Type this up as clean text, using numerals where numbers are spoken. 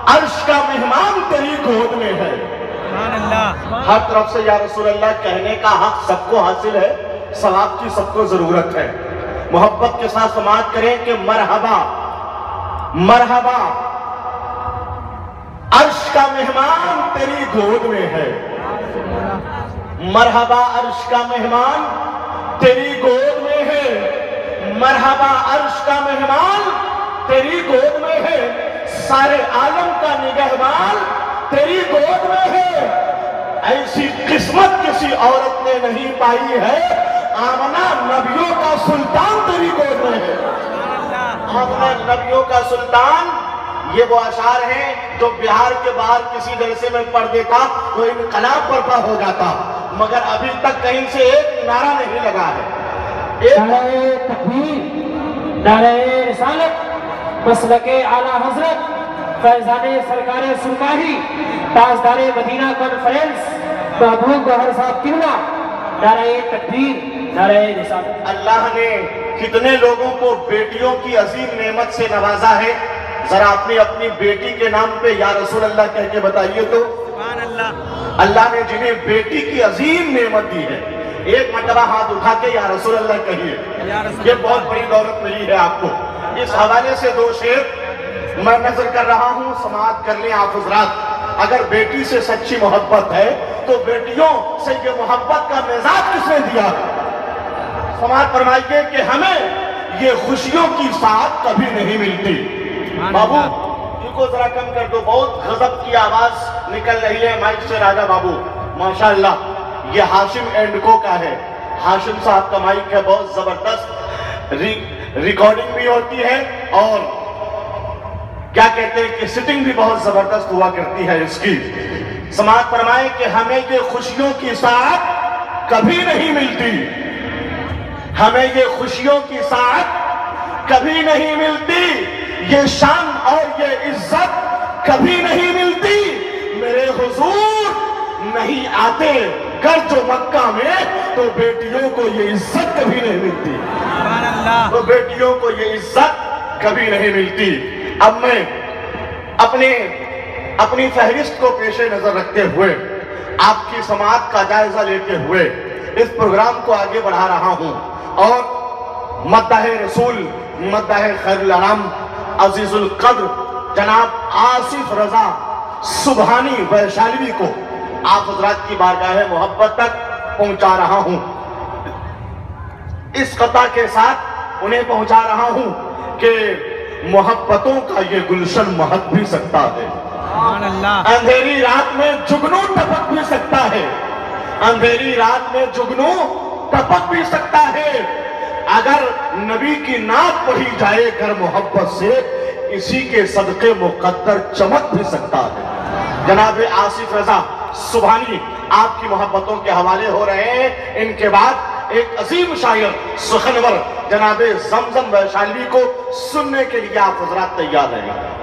अर्श का मेहमान तेरी गोद में है। हर तरफ से या रसूल अल्लाह कहने का हक सबको हासिल है, सवाब की सबको जरूरत है। मोहब्बत के साथ समाअत करें कि मरहबा मरहबा, अर्श का मेहमान तेरी गोद में है। मरहबा अर्श का मेहमान तेरी गोद में है। मरहबा अर्श का मेहमान तेरी गोद में है। सारे आलम का निगहबान तेरी गोद में है। ऐसी किस्मत किसी औरत ने नहीं पाई है। आमना नबियों का सुल्तान तेरी गोद में है। आमना नबियों का सुल्तान, ये वो अशार हैं जो बिहार के बाहर किसी जलसे में पढ़ देता तो इनकलाब बर्पा हो जाता, मगर अभी तक कहीं से एक नारा नहीं लगा है। नारे तकबीर, नारे रिसालत, मसलके आला हजरत फैजाने सरकारे सुरकाही, ताजदारे मदीना कॉन्फ्रेंस महबूब गौहर साहब किबला, नारे तकबीर, नारे रिसालत। अल्लाह ने कितने लोगों को बेटियों की अजीम नेमत से नवाजा है, जरा अपनी अपनी बेटी के नाम पे या रसूल अल्लाह कह के बताइए तो। अल्लाह ने जिन्हें बेटी की अजीम नेमत दी है, एक मर्तबा हाथ उठा के या रसूल अल्लाह कहिए, ये बहुत बड़ी दौलत मिली है आपको। इस हवाले से दो शेर मैं नजर कर रहा हूं, समाअत कर लें आप हजरात। अगर बेटी से सच्ची मोहब्बत है तो बेटियों से ये मोहब्बत का मिजाज किसने दिया? समाअत फरमाइए कि हमें ये खुशियों की साथ कभी नहीं मिलती। बाबू इनको जरा कम कर दो, बहुत गजब की आवाज निकल रही है माइक से। राजा बाबू माशाल्लाह, ये हाशिम एंड को का है। हाशिम साहब का माइक है, बहुत जबरदस्त रिकॉर्डिंग भी होती है और क्या कहते हैं कि सिटिंग भी बहुत जबरदस्त हुआ करती है इसकी। समाअत फरमाए कि हमें ये खुशियों की साथ कभी नहीं मिलती। हमें ये खुशियों की साथ कभी नहीं मिलती। ये शान और ये इज्जत कभी नहीं मिलती। मेरे हुजूर नहीं आते कर जो मक्का में, तो बेटियों को ये इज्जत कभी नहीं मिलती। तो बेटियों को ये इज्जत कभी नहीं मिलती। अब मैं अपनी फहरिस्त को पेशे नजर रखते हुए, आपकी समाअत का जायजा लेते हुए इस प्रोग्राम को आगे बढ़ा रहा हूं और मद्दाह रसूल, मद्दाह खैरुल अनाम, अजीजुल कद्र जनाब आसिफ रजा सुबहानी वैशाली को आप हजरात की बारगाह मोहब्बत तक पहुंचा रहा हूं। इस कता के साथ उन्हें पहुंचा रहा हूं कि मोहब्बतों का ये गुलशन महक भी सकता है। अंधेरी रात में जुगनू टपक भी सकता है। अंधेरी रात में जुगनू टपक भी सकता है। अगर नबी की नात पढ़ी जाए घर मोहब्बत से, इसी के सदके मुकद्दर चमक भी सकता है। जनाब आसिफ रजा सुबहानी आपकी मोहब्बतों के हवाले हो रहे हैं। इनके बाद एक अजीम शायर सुखनवर जनाब जमजम वैशाली को सुनने के लिए आप हजरात तैयार रहें।